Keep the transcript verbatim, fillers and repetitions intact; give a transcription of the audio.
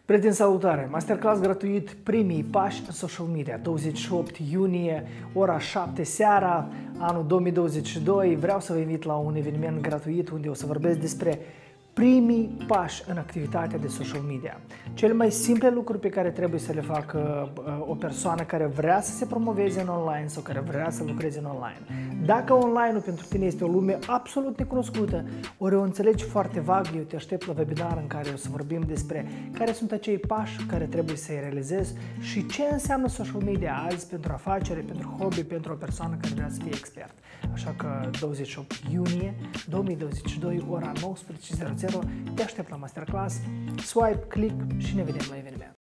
Prieteni, salutare! Masterclass gratuit, primii pași în social media, douăzeci și opt iunie, ora șapte seara, anul două mii douăzeci și doi. Vreau să vă invit la un eveniment gratuit unde o să vorbesc despre primii pași în activitatea de social media. Cele mai simple lucruri pe care trebuie să le facă o persoană care vrea să se promoveze în online sau care vrea să lucreze în online. Dacă online-ul pentru tine este o lume absolut necunoscută, ori o înțelegi foarte vag, eu te aștept la webinar în care o să vorbim despre care sunt acei pași care trebuie să-i realizezi și ce înseamnă social media azi pentru afacere, pentru hobby, pentru o persoană care vrea să fie expert. Așa că douăzeci și opt iunie două mii douăzeci și doi, ora nouăsprezece, te aștept la masterclass, swipe, click și ne vedem la eveniment.